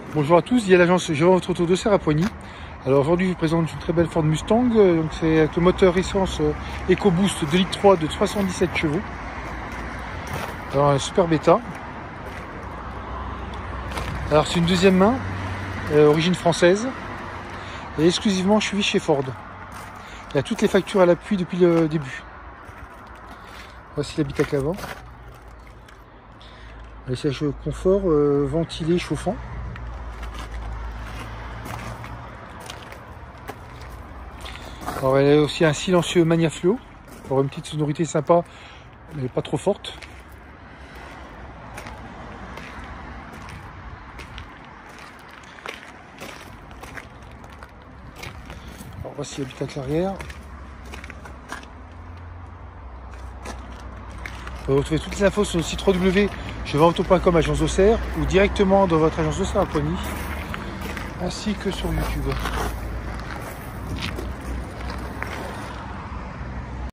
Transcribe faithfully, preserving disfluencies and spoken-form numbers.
Bonjour à tous, il y a l'agence Je vends votre auto d'Auxerre à Poigny. Alors aujourd'hui je vous présente une très belle Ford Mustang, donc c'est avec le moteur essence EcoBoost deux litres trois de soixante-dix-sept chevaux. Alors un super bêta. Alors c'est une deuxième main, euh, origine française, et exclusivement suivi chez Ford. Il y a toutes les factures à l'appui depuis le début. Voici l'habitacle avant. Les sièges confort, euh, ventilés, chauffants. Alors elle a aussi un silencieux Magnaflow pour une petite sonorité sympa, mais pas trop forte. Alors voici l'habitacle arrière. Vous retrouvez toutes les infos sur le site w w w point je vends auto point com agence d'Auxerre ou directement dans votre agence d'Auxerre à Poigny, ainsi que sur YouTube.